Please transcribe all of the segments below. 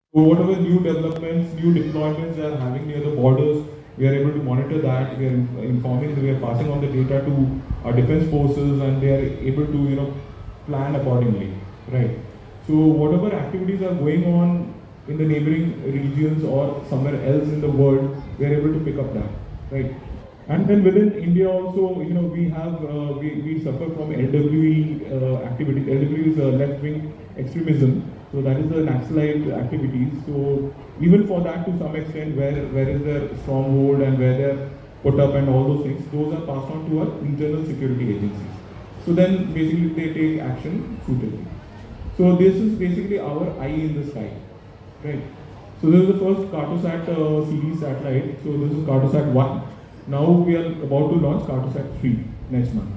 So whatever new developments, new deployments they are having near the borders, we are able to monitor that. We are informing, we are passing on the data to our defense forces, and they are able to plan accordingly, right? So whatever activities are going on in the neighboring regions or somewhere else in the world, we are able to pick up that, right? And then within India also, we have we suffer from LWE activities. LWE is left-wing extremism. So that is the Naxalite activities. So even for that, to some extent, where is their stronghold and where they're put up and all those things, those are passed on to our internal security agencies. So then basically they take action suitably. So this is basically our eye in the sky, right? So this is the first Cartosat series satellite. So this is Cartosat 1. Now we are about to launch Cartosat 3 next month.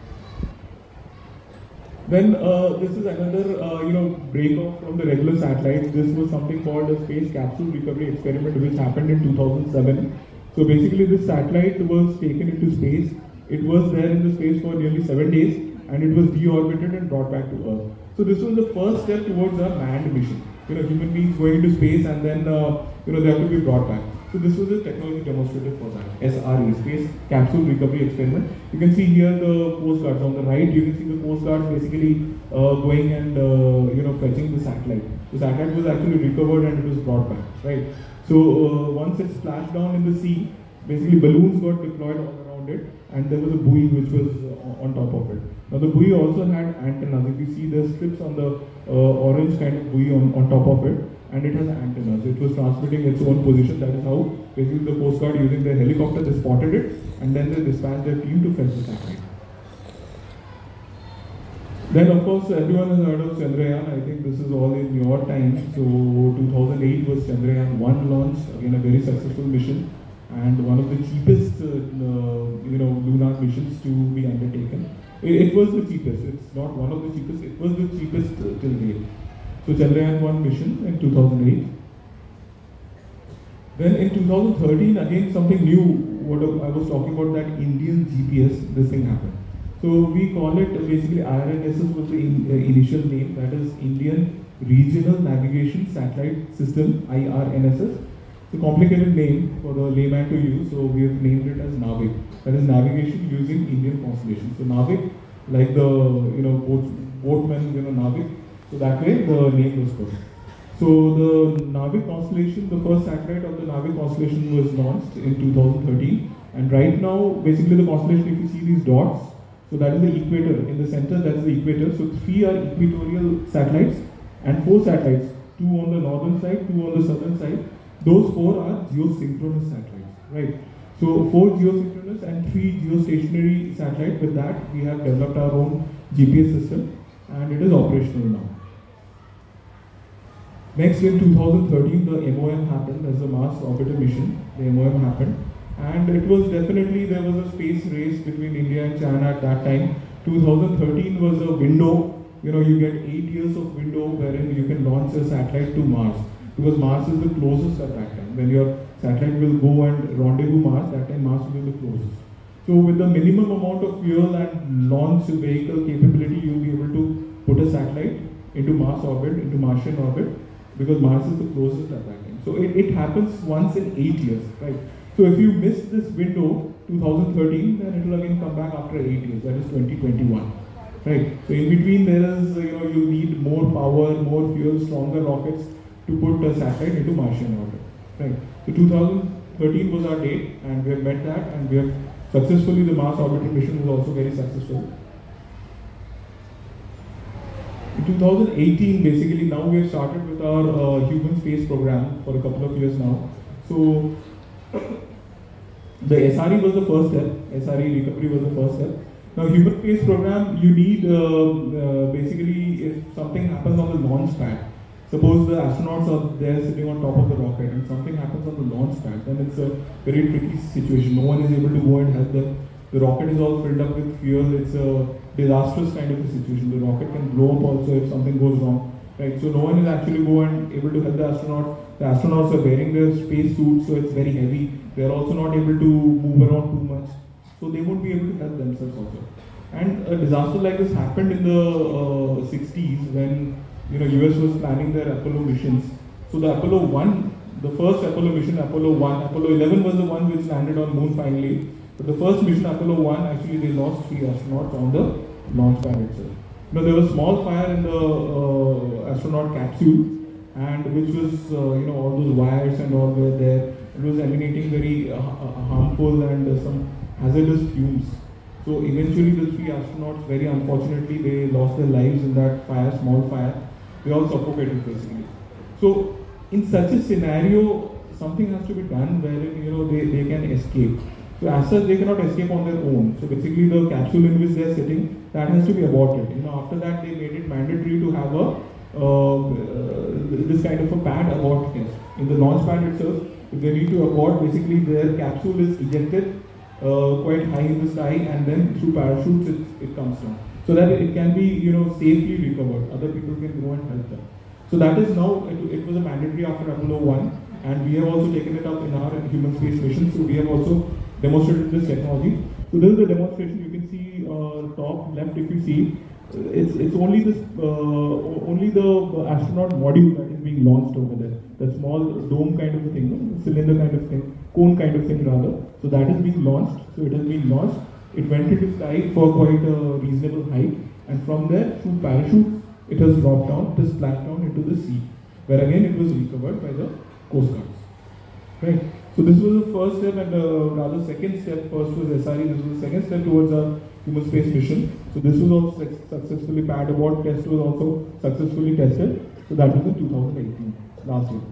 Then this is another break off from the regular satellites. This was something called a space capsule recovery experiment, which happened in 2007. So basically, this satellite was taken into space. It was there in the space for nearly 7 days, and it was deorbited and brought back to Earth. So this was the first step towards a manned mission. Human beings going into space, and then they have to be brought back. So this was a technology demonstrative for that, SRE, Space Capsule Recovery Experiment. You can see here the Coast Guards on the right. You can see the Coast Guards basically going and fetching the satellite. The satellite was actually recovered and it was brought back, right? So once it splashed down in the sea, basically balloons got deployed all around it, and there was a buoy which was on top of it. Now the buoy also had antennas. If you see the strips on the orange kind of buoy on top of it, and it has antennas. It was transmitting its own position. That is how basically the Coast Guard, using their helicopter, they spotted it, and then they dispatched their team to fetch the satellite. Then of course everyone has heard of Chandrayaan. I think this is all in your time. So 2008 was Chandrayaan 1 launch, again a very successful mission, and one of the cheapest lunar missions to be undertaken. It was the cheapest. It's not one of the cheapest. It was the cheapest till date. So Chandrayaan 1 mission in 2008. Then in 2013, again something new, what I was talking about, that Indian GPS, this thing happened. So we call it basically IRNSS was the initial name, that is Indian Regional Navigation Satellite System, IRNSS. It's a complicated name for the layman to use, so we have named it as NAVIC. That is navigation using Indian constellations. So NAVIC, like the boatmen, NAVIC. So that way the name was put. So the Navik constellation, the first satellite of the Navik constellation was launched in 2013. And right now, basically the constellation, if you see these dots, so that is the equator. In the center, that's the equator. So 3 are equatorial satellites and 4 satellites. 2 on the northern side, 2 on the southern side. Those 4 are geosynchronous satellites, right? So 4 geosynchronous and 3 geostationary satellites. With that, we have developed our own GPS system, and it is operational now. Next, in 2013, the MOM happened as a Mars orbiter mission. The MOM happened, and it was definitely, there was a space race between India and China at that time. 2013 was a window. You get 8 years of window wherein you can launch a satellite to Mars, because Mars is the closest at that time. When your satellite will go and rendezvous Mars, that time Mars will be the closest. So with the minimum amount of fuel and launch vehicle capability, you will be able to put a satellite into Mars orbit, into Martian orbit, because Mars is the closest at that time. So it happens once in 8 years, right? So if you miss this window, 2013, then it will again come back after 8 years, that is 2021, right? So in between there is, you need more power, more fuel, stronger rockets to put a satellite into Martian orbit, right? So 2013 was our date, and we have met that, and we have successfully, the Mars orbital mission was also very successful. In 2018, basically, now we have started with our human space program for a couple of years now. So the SRE was the first step. SRE recovery was the first step. Now, human space program, you need basically, if something happens on the launch pad, suppose the astronauts are there sitting on top of the rocket and something happens on the launch pad, then it's a very tricky situation. No one is able to go and help them. The rocket is all filled up with fuel. It's a disastrous kind of a situation. The rocket can blow up also if something goes wrong, right? So no one is actually able to help the astronauts. The astronauts are wearing their space suits, so it's very heavy. They are also not able to move around too much, so they won't be able to help themselves also. And a disaster like this happened in the 60s when US was planning their Apollo missions. So the Apollo 1, the first Apollo mission, Apollo 1, Apollo 11 was the one which landed on moon finally. But the first mission, Apollo 1, actually they lost 3 astronauts on the launch pad itself. Now there was small fire in the astronaut capsule, and which was, all those wires and all were there. It was emanating very harmful and some hazardous fumes. So eventually the 3 astronauts, very unfortunately, they lost their lives in that fire, small fire. They all suffocated basically. So in such a scenario, something has to be done wherein they can escape. So as such, they cannot escape on their own. So basically the capsule in which they are sitting, that has to be aborted. After that they made it mandatory to have this kind of a pad abort test. In the launch pad itself, if they need to abort, basically their capsule is ejected quite high in the sky, and then through parachutes it comes down. So that it can be safely recovered. Other people can go and help them. So that is now, it was a mandatory after Apollo 1, and we have also taken it up in our human space mission. So we have also demonstrated this technology. So this is the demonstration. You can see top left, if you see, it's only this only the astronaut module that is being launched over there. The small dome kind of a thing, cylinder kind of thing, cone kind of thing rather. So that is being launched. So it has been launched. It went into sky for quite a reasonable height, and from there through parachutes it has dropped down. It has splashed down into the sea, where again it was recovered by the Coast Guards. Right. So this was the first step, and rather second step. First was SRE. This was the second step towards our human space mission. So this was also successfully, pad abort test was also successfully tested. So that was in 2018, last year.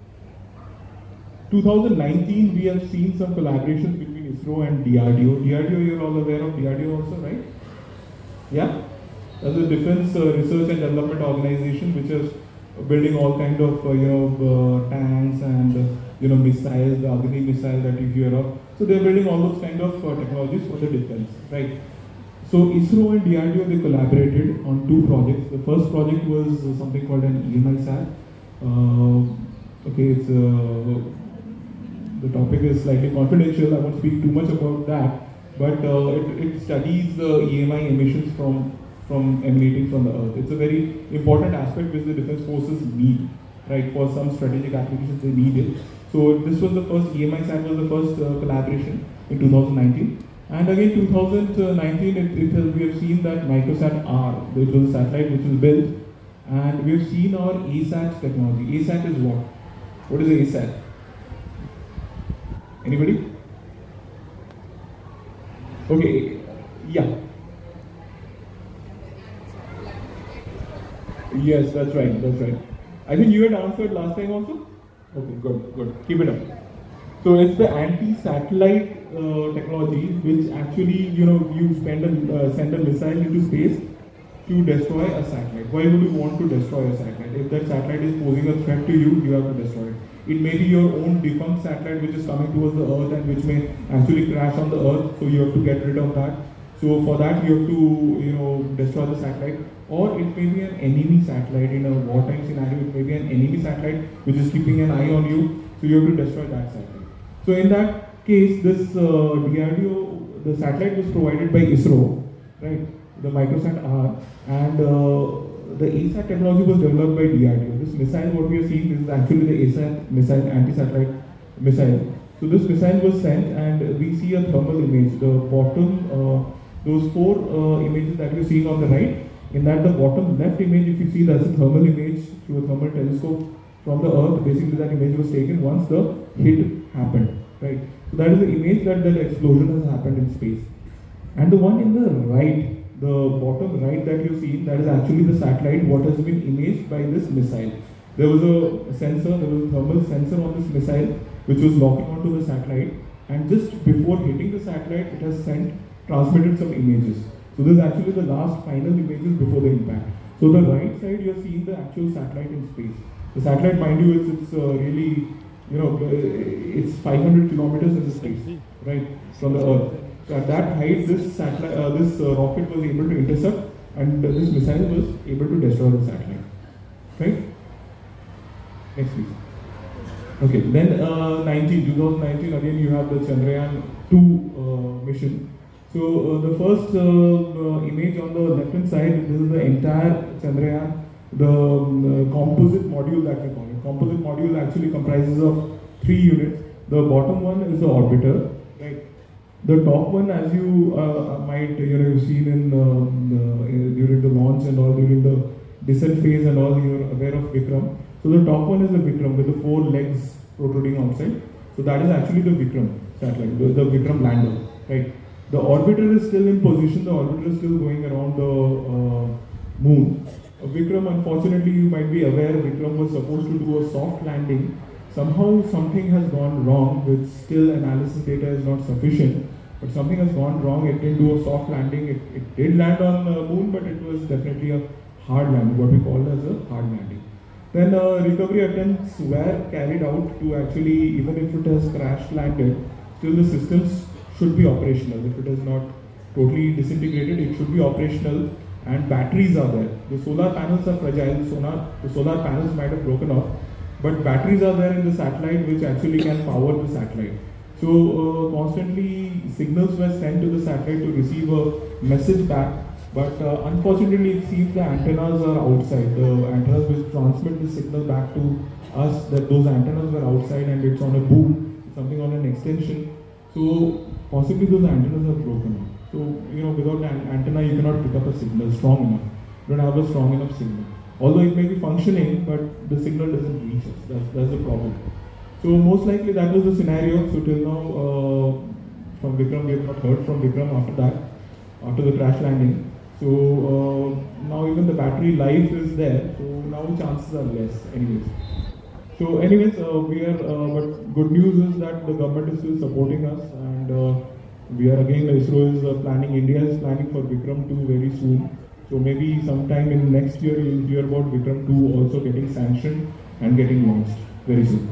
2019, we have seen some collaborations between ISRO and DRDO. DRDO, you're all aware of DRDO also, right? Yeah? That's a defense research and development organization which is building all kind of tanks and missiles, the Agni missile that you hear of. So they're building all those kind of technologies for the defense, right? So ISRO and DRDO, they collaborated on 2 projects. The first project was something called an EMI sat. Okay, it's the topic is slightly confidential. I won't speak too much about that, but it studies the EMI emissions from emanating from the Earth. It's a very important aspect which the defense forces need, right? For some strategic applications, they need it. So this was the first, EMI sat was the first collaboration in 2019. And again, 2019, we have seen that Microsat R, which was a satellite which was built, and we have seen our ASAT technology. ASAT is what? What is ASAT? Anybody? Okay, yeah. Yes, that's right, that's right. I think you had answered last time also? Okay, good. Keep it up. So it's the anti-satellite technology which actually, you send a missile into space to destroy a satellite. Why would you want to destroy a satellite? If that satellite is posing a threat to you, you have to destroy it. It may be your own defunct satellite which is coming towards the Earth and which may actually crash on the Earth, so you have to get rid of that. So for that you have to, destroy the satellite. Or it may be an enemy satellite. In a wartime scenario, it may be an enemy satellite which is keeping an eye on you, so you have to destroy that satellite. So in that case, this DRDO, the satellite was provided by ISRO, right? The Microsat R, and the ASAT technology was developed by DRDO. This missile, what we are seeing, this is actually the ASAT missile, anti-satellite missile. So this missile was sent, and we see a thermal image. The bottom, those 4 images that you're seeing on the right, in that the bottom left image, if you see, that's a thermal image through a thermal telescope from the Earth. Basically, that image was taken once the hit happened, right? So that is the image that explosion has happened in space. And the one in the right, the bottom right that you see, that is actually the satellite what has been imaged by this missile. There was a sensor, there was a thermal sensor on this missile which was locking onto the satellite, and just before hitting the satellite, it has transmitted some images. So this is actually the last final images before the impact. So the right side, you're seeing the actual satellite in space. The satellite, mind you, it's really, it's 500 kilometers in the space, right, from the Earth. So at that height, this satellite, this rocket was able to intercept, and this missile was able to destroy the satellite, right? Next please. Okay, then 2019, again you have the Chandrayaan 2 mission. So the first image on the left hand side, this is the entire Chandrayaan, the composite module that we call it. composite module actually comprises of 3 units. The bottom one is the orbiter, right? The top one, as you might you've seen during the launch and all, during the descent phase and all, you're aware of Vikram. So the top one is the Vikram with the 4 legs protruding outside. So that is actually the Vikram satellite, the Vikram lander, right? The orbiter is still in position. The orbiter is still going around the moon. Vikram, unfortunately, you might be aware, Vikram was supposed to do a soft landing. Somehow something has gone wrong, which still analysis data is not sufficient. But something has gone wrong. It didn't do a soft landing. It did land on the moon, but it was definitely a hard landing, what we call as a hard landing. Then recovery attempts were carried out to actually, even if it has crash landed, still the systems should be operational. If it is not totally disintegrated, it should be operational, and batteries are there. The solar panels are fragile. The solar panels might have broken off, but batteries are there in the satellite which actually can power the satellite. So constantly signals were sent to the satellite to receive a message back, but unfortunately it seems the antennas are outside. The antennas which transmit the signal back to us, that those antennas were outside and it's on a boom, something on an extension. So possibly those antennas are broken off. So without an antenna you cannot pick up a signal strong enough. You don't have a strong enough signal. Although it may be functioning, but the signal doesn't reach us. That's the problem. So most likely that was the scenario. So till now, from Vikram, we have not heard from Vikram after that, after the crash landing. So now even the battery life is there. So now chances are less, anyways. So anyways, but good news is that the government is still supporting us, and we are again, ISRO is planning, India is planning for Vikram 2 very soon. So maybe sometime in next year you'll hear about Vikram 2 also getting sanctioned and getting launched very soon.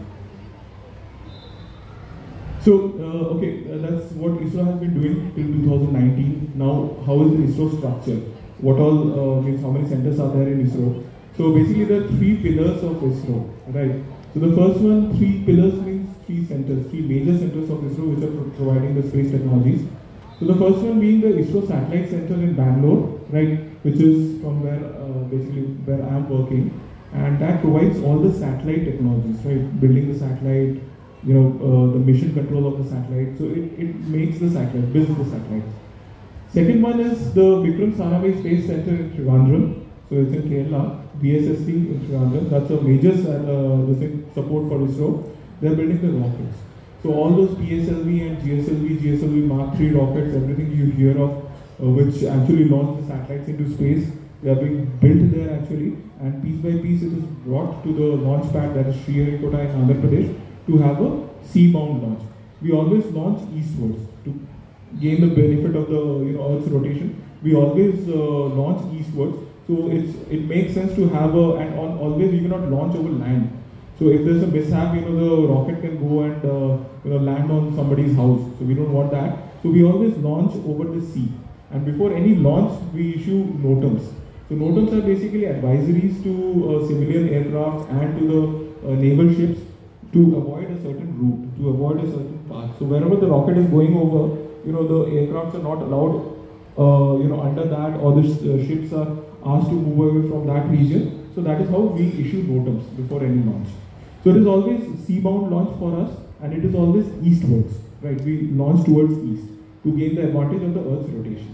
So, that's what ISRO has been doing till 2019. Now, how is the ISRO structure? What all means, how many centers are there in ISRO? So basically there are 3 pillars of ISRO, right? So the first one, 3 pillars means 3 centers, 3 major centers of ISRO which are providing the space technologies. So the first one being the ISRO Satellite Center in Bangalore, right, which is from where basically where I am working, and that provides all the satellite technologies, right, building the satellite, the mission control of the satellite. So it makes the satellite, builds the satellites. Second one is the Vikram Sarabhai Space Center in Trivandrum. So it's in Kerala, VSSC in Trivandrum. That's a major support for ISRO. They're building the rockets. So all those PSLV and GSLV Mark III rockets, everything you hear of, which actually launch the satellites into space, they are being built there actually, and piece by piece it is brought to the launch pad, that is Sriharikota in Andhra Pradesh, to have a sea-bound launch. We always launch eastwards to gain the benefit of the Earth's rotation. We always launch eastwards, so it makes sense to have always we cannot launch over land. So if there's a mishap, the rocket can go and land on somebody's house. So we don't want that. So we always launch over the sea. And before any launch, we issue NOTAMs. So NOTAMs are basically advisories to civilian aircraft and to the naval ships to avoid a certain route, to avoid a certain path. So wherever the rocket is going over, the aircrafts are not allowed, under that, or the ships are asked to move away from that region. So that is how we issue NOTAMs before any launch. So it is always sea-bound launch for us, and it is always eastwards, right? We launch towards east to gain the advantage of the Earth's rotation.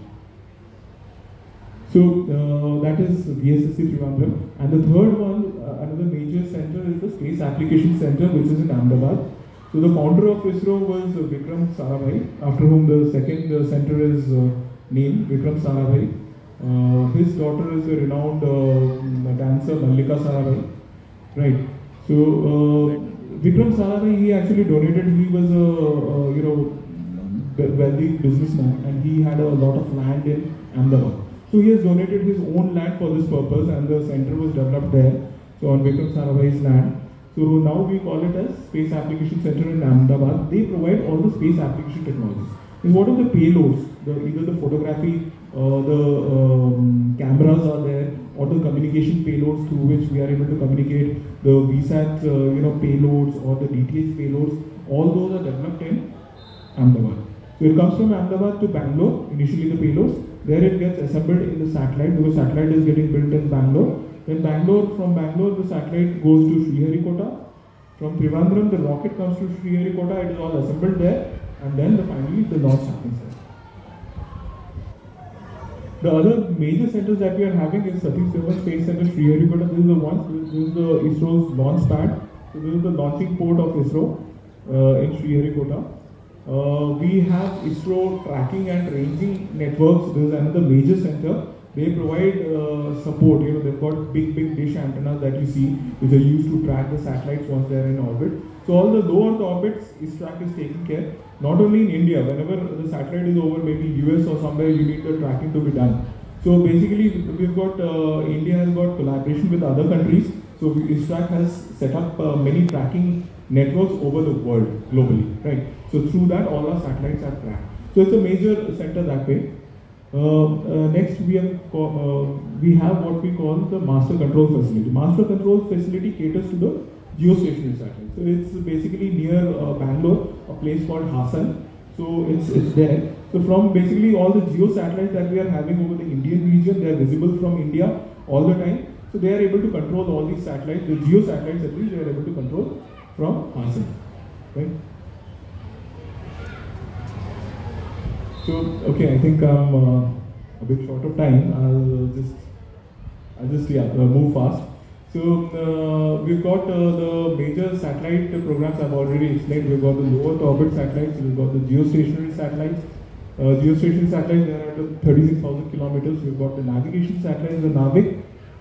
So that is VSSC Trivandrum. And the third one, another major center, is the Space Application Center, which is in Ahmedabad. So the founder of ISRO was Vikram Sarabhai, after whom the second center is named, Vikram Sarabhai. His daughter is a renowned dancer, Mallika Sarabhai, right? So Vikram Sarabhai, he actually donated. He was a wealthy businessman, and he had a lot of land in Ahmedabad. So he has donated his own land for this purpose, and the center was developed there. So on Vikram Sarabhai's land. So now we call it as Space Application Center in Ahmedabad. They provide all the space application technologies. And what are the payloads? Either the photography, the cameras are there, or the communication payloads through which we are able to communicate, the VSAT payloads or the DTH payloads. All those are developed in Ahmedabad. So it comes from Ahmedabad to Bangalore, initially the payloads. There it gets assembled in the satellite, because satellite is getting built in Bangalore. Then from Bangalore, the satellite goes to Sriharikota. From Trivandrum, the rocket comes to Sriharikota. It is all assembled there, and then finally the launch happens there. The other major centers that we are having is Satish Dhawan Space Center, Sriharikota. This is the ISRO's launch pad. So this is the launching port of ISRO in Sriharikota. We have ISRO tracking and ranging networks. This is another major center. They provide support. They've got big dish antennas that you see, which are used to track the satellites once they are in orbit. So all the low Earth orbits, ISRO is taking care. Not only in India, whenever the satellite is over, maybe US or somewhere, you need the tracking to be done. So basically, we've got India has got collaboration with other countries. So ISRO has set up many tracking networks over the world globally, right? So through that, all our satellites are tracked. So it's a major center that way. Next, we have what we call the master control facility. Master control facility caters to the geostationary satellite. So it's basically near Bangalore, a place called Hassan. So it's there. So from basically all the geo satellites that we are having over the Indian region, they are visible from India all the time. So they are able to control all these satellites, the geo satellites at least, they are able to control from Hassan, right? So, okay, I think I'm a bit short of time. I'll just move fast. So we've got the major satellite programs I've already explained. We've got the low Earth orbit satellites. We've got the geostationary satellites. Geostationary satellites, they are at 36,000 kilometers. We've got the navigation satellites, the NAVIC.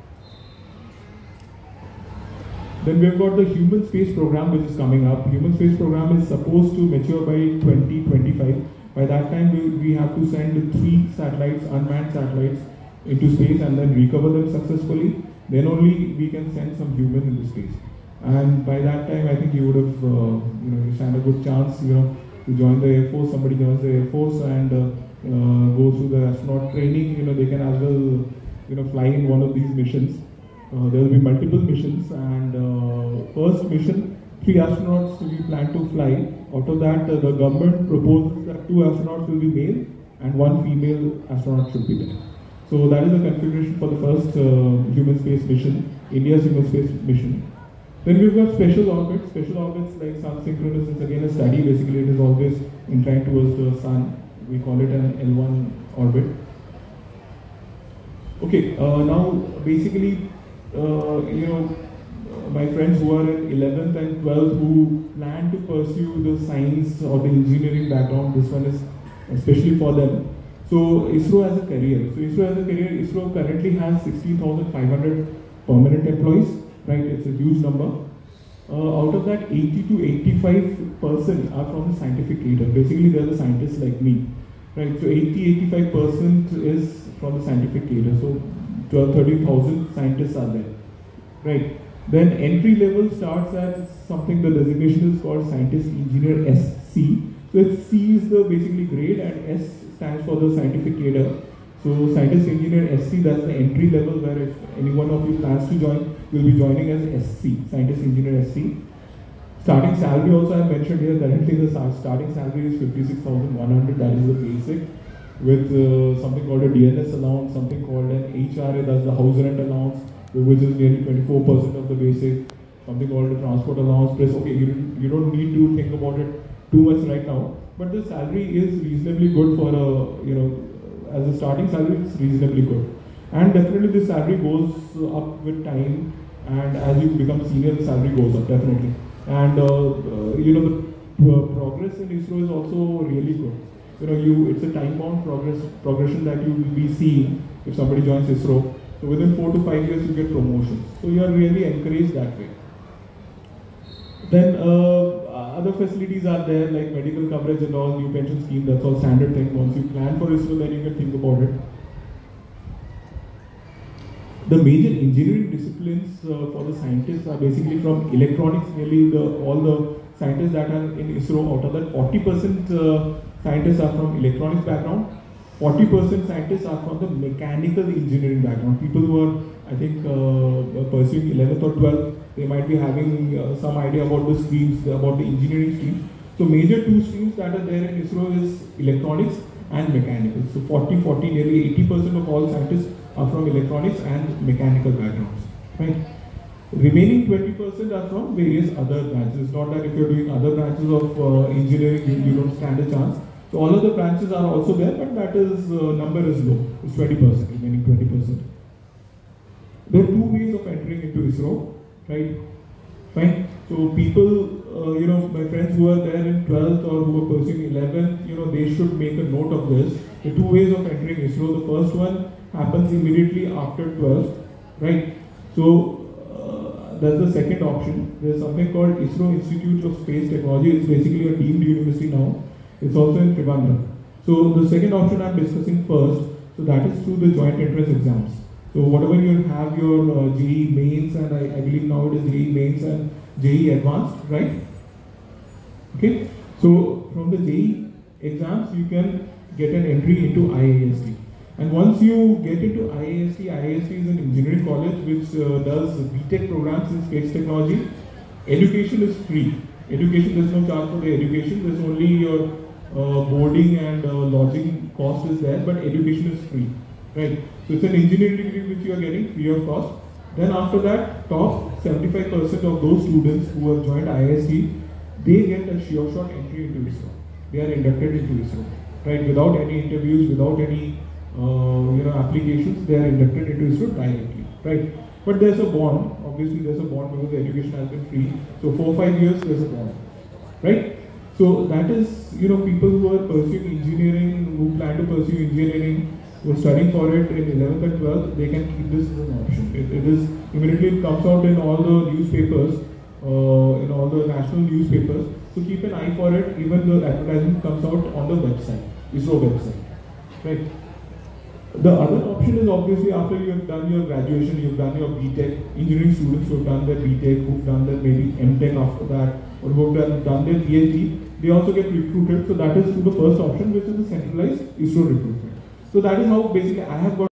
Then we've got the human space program, which is coming up. Human space program is supposed to mature by 2025. By that time, we have to send 3 satellites, unmanned satellites, into space and then recover them successfully. Then only we can send some human into space. And by that time, I think you would have, you stand a good chance, to join the Air Force. Somebody joins the Air Force and go through the astronaut training. They can as well, fly in one of these missions. There will be multiple missions, and first mission, 3 astronauts we plan to fly. Out of that, the government proposes that 2 astronauts will be male and 1 female astronaut should be there. So that is the configuration for the first human space mission, India's human space mission. Then we've got special orbits. Special orbits like sun synchronous is again a study. Basically, it is always inclined towards the sun. We call it an L1 orbit. Okay, now basically, my friends who are in 11th and 12th who plan to pursue the science or the engineering background, this one is especially for them. So ISRO as a career. ISRO currently has 16,500 permanent employees, right? It's a huge number. Out of that, 80 to 85% are from the scientific cadre. Basically, they're the scientists like me, right? So 85% is from the scientific cadre. So 13,000 scientists are there, right? Then entry level starts at something, the designation is called Scientist Engineer SC. So it's C is the basically grade and S stands for the scientific cadre. So Scientist Engineer SC, that's the entry level where if any one of you plans to join, you'll be joining as SC, Scientist Engineer SC. Starting salary also I mentioned here, currently the starting salary is 56,100, that is the basic, with something called a DNS allowance, something called an HRA, that's the house rent allowance, which is nearly 24% of the basic, something called a transport allowance, plus okay, you don't need to think about it too much right now, but the salary is reasonably good for a, as a starting salary, it's reasonably good. And definitely the salary goes up with time, and as you become senior, the salary goes up, definitely. And the progress in ISRO is also really good. It's a time-bound progression that you will be seeing if somebody joins ISRO. So within 4 to 5 years, you get promotions. So you are really encouraged that way. Then other facilities are there like medical coverage and all, new pension scheme, that's all standard thing. Once you plan for ISRO, then you can think about it. The major engineering disciplines for the scientists are basically from electronics. Nearly all the scientists that are in ISRO, out of that 40% scientists are from electronics background, 40% scientists are from the mechanical engineering background. People who are, I think, pursuing 11th or 12th, they might be having some idea about the streams, about the engineering streams. So major 2 streams that are there in ISRO is electronics and mechanical. So 40, nearly 80% of all scientists are from electronics and mechanical backgrounds. right? Remaining 20% are from various other branches. It's not that if you're doing other branches of engineering, you don't stand a chance. So all of the branches are also there, but that is number is low. It's 20%, remaining 20%. There are two ways of entering into ISRO, right? Fine. So people, my friends who are there in 12th or who are pursuing 11th, they should make a note of this. The two ways of entering ISRO. The first one happens immediately after 12th, right? So that's the second option. There's something called ISRO Institute of Space Technology. It's basically a deemed university now. It's also in Trivandrum. So the second option I'm discussing first. So that is through the joint entrance exams. So whatever you have your JEE mains, and I believe now it is JEE mains and JEE advanced, right? Okay. So from the JEE exams, you can get an entry into IIST. And once you get into IIST is an engineering college which does BTech programs in space technology. Education is free. Education, there's no charge for the education. There's only your boarding and lodging cost is there, but education is free, right? So it's an engineering degree which you are getting free of cost. Then after that, top 75% of those students who have joined IIST, they get a sure shot entry into ISRO. They are inducted into ISRO, right? Without any interviews, without any applications, they are inducted into ISRO directly, right? But there's a bond. Obviously, there's a bond because the education has been free. So 4-5 years, there's a bond, right? So that is, people who are pursuing engineering, who plan to pursue engineering, who are studying for it in 11th and 12th, they can keep this as an option. It is immediately, it comes out in all the newspapers, in all the national newspapers. So keep an eye for it. Even the advertisement comes out on the website, ISRO website, right? The other option is obviously after you have done your graduation, you've done your BTech, engineering students who have done their BTech, who've done their maybe MTech after that, or who have done their PhD, they also get recruited. So that is through the first option, which is the centralized ISRO recruitment. So that is how basically I have got